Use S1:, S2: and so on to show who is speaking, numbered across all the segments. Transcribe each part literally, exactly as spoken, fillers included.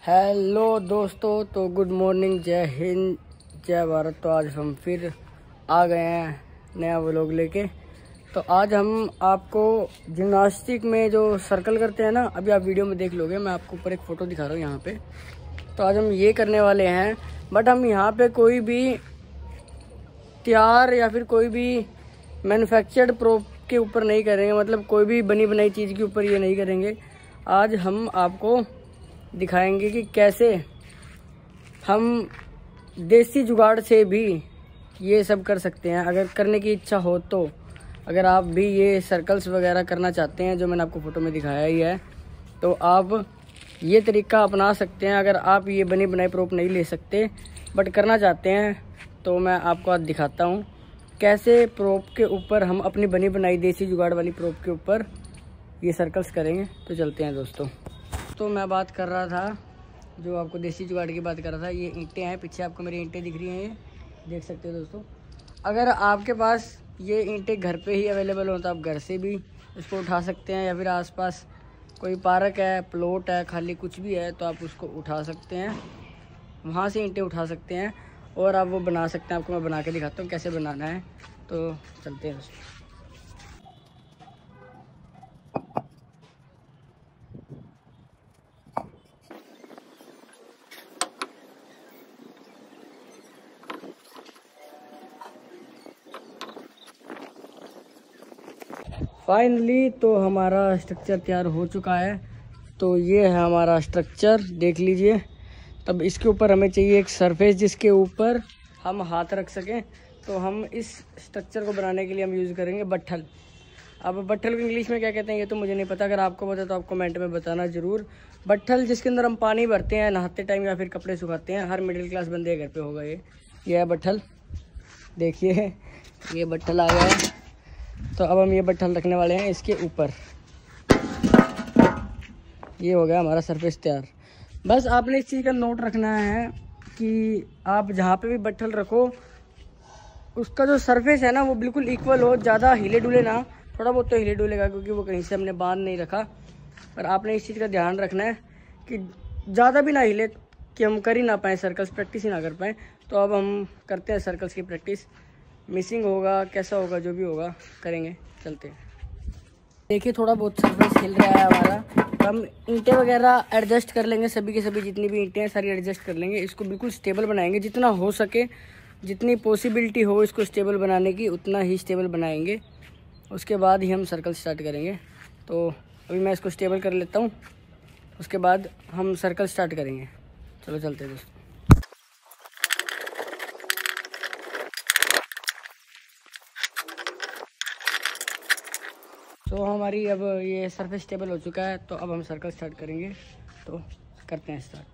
S1: Hello दोस्तों, तो good morning, जय हिंद, जय भारत। तो आज हम फिर आ गए हैं नया व्लॉग लेके। तो आज हम आपको जिम्नास्टिक में जो सर्कल करते हैं ना, अभी आप वीडियो में देख लोगे, मैं आपको ऊपर एक फ़ोटो दिखा रहा हूँ यहाँ पे। तो आज हम ये करने वाले हैं, बट हम यहाँ पे कोई भी तैयार या फिर कोई भी मैन्युफैक्चर्ड प्रोप के ऊपर नहीं करेंगे, मतलब कोई भी बनी बनाई चीज़ के ऊपर ये नहीं करेंगे। आज हम आपको दिखाएंगे कि कैसे हम देसी जुगाड़ से भी ये सब कर सकते हैं, अगर करने की इच्छा हो तो। अगर आप भी ये सर्कल्स वगैरह करना चाहते हैं, जो मैंने आपको फ़ोटो में दिखाया ही है, तो आप ये तरीका अपना सकते हैं। अगर आप ये बनी बनाई प्रोप नहीं ले सकते बट करना चाहते हैं, तो मैं आपको आज दिखाता हूँ कैसे प्रोप के ऊपर हम अपनी बनी बनाई देसी जुगाड़ वाली प्रोप के ऊपर ये सर्कल्स करेंगे। तो चलते हैं दोस्तों। तो मैं बात कर रहा था, जो आपको देसी जुगाड़ की बात कर रहा था, ये ईंटें हैं, पीछे आपको मेरी ईंटें दिख रही हैं, ये देख सकते हो दोस्तों। अगर आपके पास ये ईंटें घर पे ही अवेलेबल हो तो आप घर से भी इसको उठा सकते हैं, या फिर आसपास कोई पार्क है, प्लॉट है, खाली कुछ भी है, तो आप उसको उठा सकते हैं, वहाँ से ईंटें उठा सकते हैं और आप वो बना सकते हैं। आपको मैं बना के दिखाता हूँ कैसे बनाना है। तो चलते हैं दोस्तों। फाइनली तो हमारा स्ट्रक्चर तैयार हो चुका है। तो ये है हमारा स्ट्रक्चर, देख लीजिए। तब इसके ऊपर हमें चाहिए एक सरफेस जिसके ऊपर हम हाथ रख सकें। तो हम इस स्ट्रक्चर को बनाने के लिए हम यूज़ करेंगे बट्ठल। अब बट्ठल को इंग्लिश में क्या कहते हैं ये तो मुझे नहीं पता, अगर आपको पता तो आप कमेंट में बताना ज़रूर। बट्ठल जिसके अंदर हम पानी भरते हैं नहाते टाइम या फिर कपड़े सुखाते हैं, हर मिडिल क्लास बंदे घर पे होगा ये ये है बट्ठल। देखिए ये बट्ठल आ गया है। तो अब हम ये बट्ठल रखने वाले हैं इसके ऊपर। ये हो गया हमारा सरफेस तैयार। बस आपने इस चीज़ का नोट रखना है कि आप जहाँ पे भी बट्ठल रखो, उसका जो सरफेस है ना वो बिल्कुल इक्वल हो, ज़्यादा हिले डुले ना। थोड़ा बहुत तो हिले डुलेगा क्योंकि वो कहीं से हमने बांध नहीं रखा, पर आपने इस चीज़ का ध्यान रखना है कि ज़्यादा भी ना हिले कि हम कर ही ना पाएँ सर्कल्स, प्रैक्टिस ही ना कर पाएँ। तो अब हम करते हैं सर्कल्स की प्रैक्टिस। मिसिंग होगा, कैसा होगा, जो भी होगा करेंगे। चलते हैं। देखिए थोड़ा बहुत सरफेस हिल रहा है हमारा, तो हम ईंटें वगैरह एडजस्ट कर लेंगे, सभी के सभी जितनी भी ईंटें हैं सारी एडजस्ट कर लेंगे। इसको बिल्कुल स्टेबल बनाएंगे, जितना हो सके, जितनी पॉसिबिलिटी हो इसको स्टेबल बनाने की उतना ही स्टेबल बनाएंगे। उसके बाद ही हम सर्कल स्टार्ट करेंगे। तो अभी मैं इसको स्टेबल कर लेता हूँ, उसके बाद हम सर्कल स्टार्ट करेंगे। चलो चलते हैं दोस्तों। तो हमारी अब ये सरफेस स्टेबल हो चुका है, तो अब हम सर्कल स्टार्ट करेंगे। तो करते हैं स्टार्ट।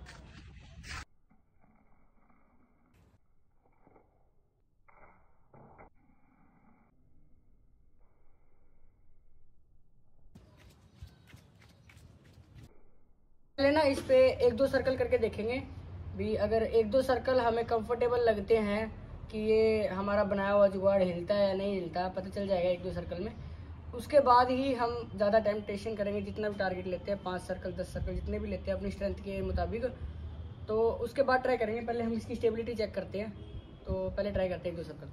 S1: पहले ना इस पे एक दो सर्कल करके देखेंगे भी, अगर एक दो सर्कल हमें कंफर्टेबल लगते हैं कि ये हमारा बनाया हुआ जुगाड़ हिलता है या नहीं हिलता, पता चल जाएगा एक दो सर्कल में। उसके बाद ही हम ज़्यादा टेम्पटेशन करेंगे, जितना भी टारगेट लेते हैं, पाँच सर्कल दस सर्कल जितने भी लेते हैं अपनी स्ट्रेंथ के मुताबिक, तो उसके बाद ट्राई करेंगे। पहले हम इसकी स्टेबिलिटी चेक करते हैं, तो पहले ट्राई करते हैं एक दो सर्कल।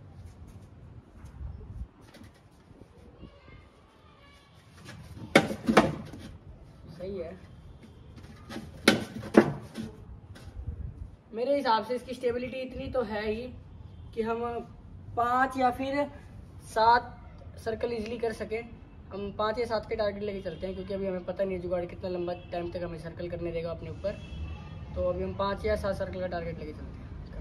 S1: सही है, मेरे हिसाब से इसकी स्टेबिलिटी इतनी तो है ही कि हम पाँच या फिर सात सर्कल इजीली कर सकें। हम पाँच या सात के टारगेट लेके चलते हैं, क्योंकि अभी हमें पता नहीं है जुगाड़ कितना लंबा टाइम तक हमें सर्कल करने देगा अपने ऊपर। तो अभी हम पाँच या सात सर्कल का टारगेट लेके चलते हैं।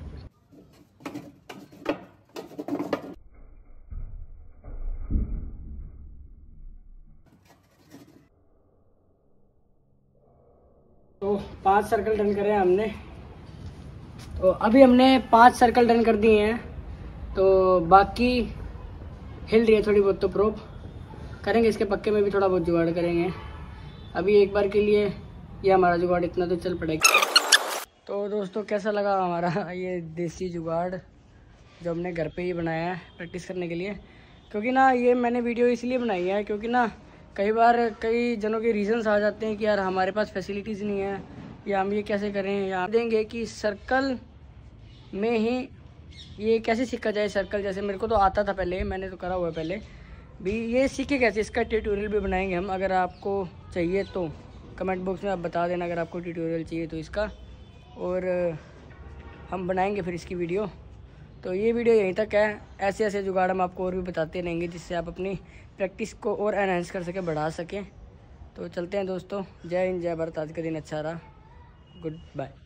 S1: तो पांच सर्कल डन करे हमने। तो अभी हमने पांच सर्कल डन कर दिए हैं, तो बाकी हिल रही है थोड़ी बहुत, तो प्रोप करेंगे इसके पक्के में भी थोड़ा बहुत जुगाड़ करेंगे। अभी एक बार के लिए ये हमारा जुगाड़ इतना तो चल पड़ेगा। तो दोस्तों कैसा लगा हमारा ये देसी जुगाड़ जो हमने घर पे ही बनाया है प्रैक्टिस करने के लिए। क्योंकि ना ये मैंने वीडियो इसलिए बनाई है क्योंकि ना कई बार कई जनों के रीज़न्स आ जाते हैं कि यार हमारे पास फैसिलिटीज़ नहीं है, या हम ये कैसे करें, या देंगे कि सर्कल में ही ये कैसे सीखा जाए सर्कल। जैसे मेरे को तो आता था पहले, मैंने तो करा हुआ है पहले भी, ये सीखे कैसे, इसका ट्यूटोरियल भी बनाएंगे हम। अगर आपको चाहिए तो कमेंट बॉक्स में आप बता देना अगर आपको ट्यूटोरियल चाहिए तो इसका, और हम बनाएंगे फिर इसकी वीडियो। तो ये वीडियो यहीं तक है। ऐसे ऐसे जुगाड़ हम आपको और भी बताते रहेंगे जिससे आप अपनी प्रैक्टिस को और एनहांस कर सकें, बढ़ा सकें। तो चलते हैं दोस्तों, जय हिंद जय भारत। आज का दिन अच्छा रहा, गुड बाय।